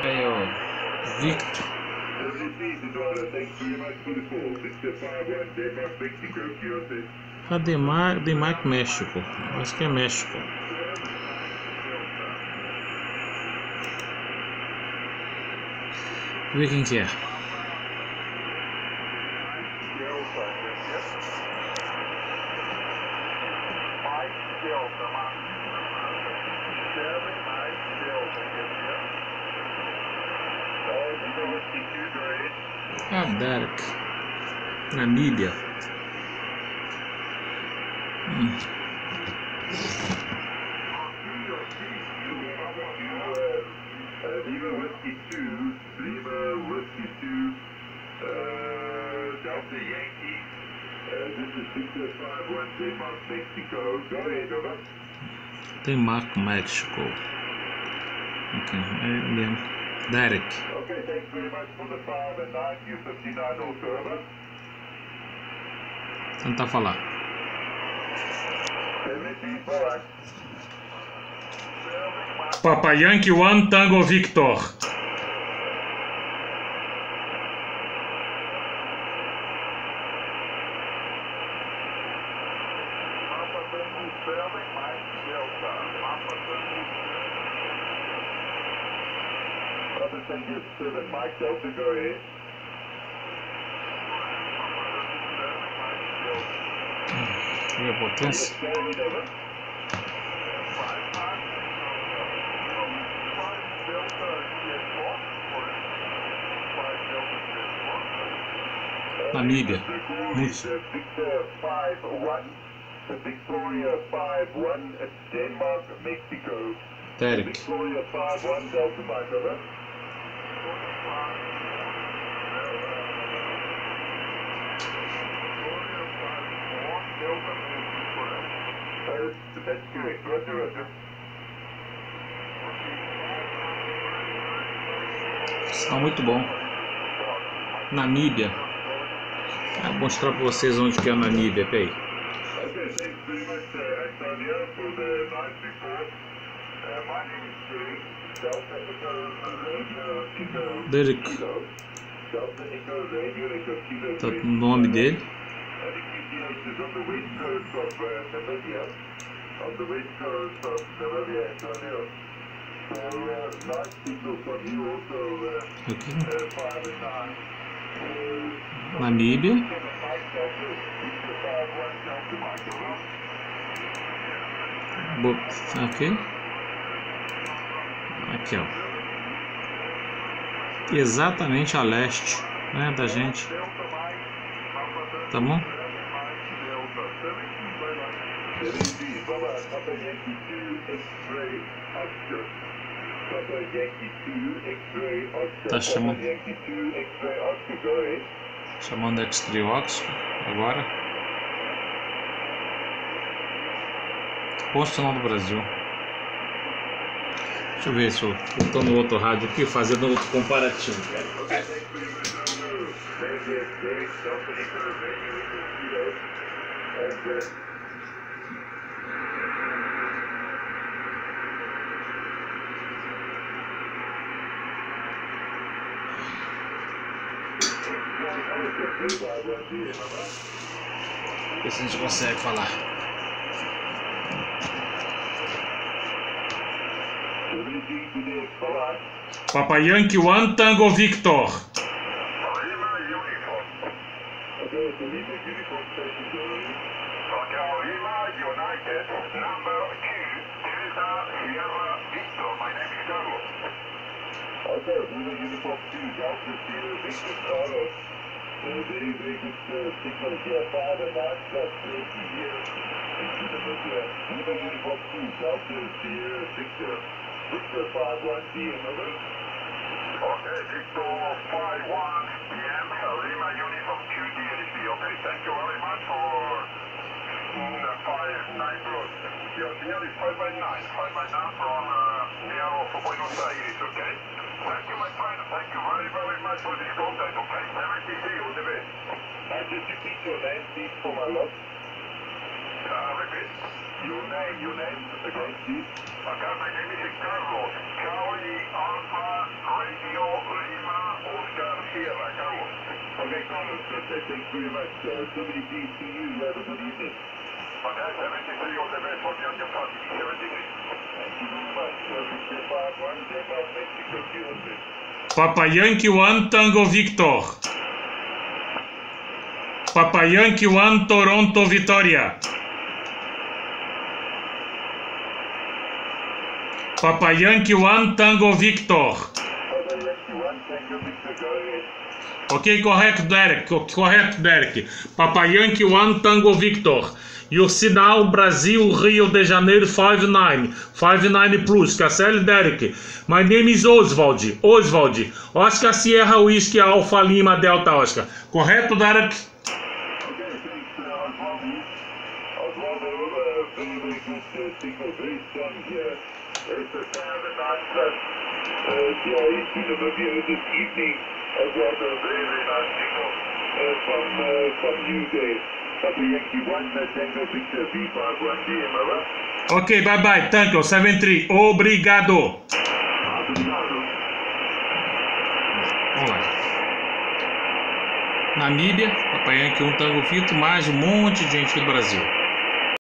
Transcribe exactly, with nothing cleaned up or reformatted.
Aí, ó. Victor. A Demar, Denmark, México. Acho que é México. Vê quem que é. Ah, Derek. Namíbia. Hum. Denmark, México. Ok, é mesmo. Derek. Tentar falar. Papa Yankee One Tango Victor. Olha a potência. Namíbia. Muito. Derek. Está muito bom. Namíbia. Vou mostrar para vocês onde que é a Namíbia. Peraí. Derek. Tá o nome dele. Aqui. Namíbia. Aqui. Aqui, ó. Exatamente a leste, né, da gente. Tá bom? Tá chamando. Chamando X-Ray Oxford agora. Bom sinal do Brasil. Deixa eu ver se eu tô no outro rádio aqui, fazendo outro comparativo. Ver se a gente consegue falar. Papa Yankee One Tango Victor. Victor five one P M, over. Okay, Victor five one P M, Lima Uniform Q D L C. Okay, thank you very much for mm, five nine road. Your signal is five by nine, five by nine from uh, near for Buenos Aires, okay? Thank you, my friend. Thank you very, very much for this contact, okay? Have a good day, all the best. I just repeat your name, please, for my log. Uh, repeat. Your name, your name, again, please. Acá me dice Carlos. Charlie Alpha Radio Lima Oscar Sierra. Carlos. Okay, Carlos. Thank you very much. W D C U, have a good evening. Okay, seventy-three on the best one, young party, seventy-three. Thank you very much. Victor five one, Delta Mexico, Houston. Papa Yankee one Tango Victor. Papa Yankee one Toronto Vitória. Papa Yankee one Tango Victor. Papa Yankee one, Tango Victor, go ahead. Ok, correto, Derek. Correto, Derek. Papa Yankee one Tango Victor. E o sinal Brasil, Rio de Janeiro five nine. five nine Plus. Cancel, Derek. My name is Oswald. Oswald. Oscar Sierra Whiskey Alpha Lima Delta Oscar. Correto, Derek? Okay, thanks, uh, Oswaldo. Oswaldo, uh, very, very good uh, signal, very strong here. It's a seven nine plus. Uh, C R E to the review this evening. Oswaldo, very, very nice signal uh, from, uh, from you, Dave. Papa Yankee one, uh, Tango Victor V five one D M, over. Ok, bye bye. Tango seven three. Obrigado. Obrigado. Vamos lá. Namíbia, Papa Yankee um Tango Victor, mais um monte de gente do Brasil.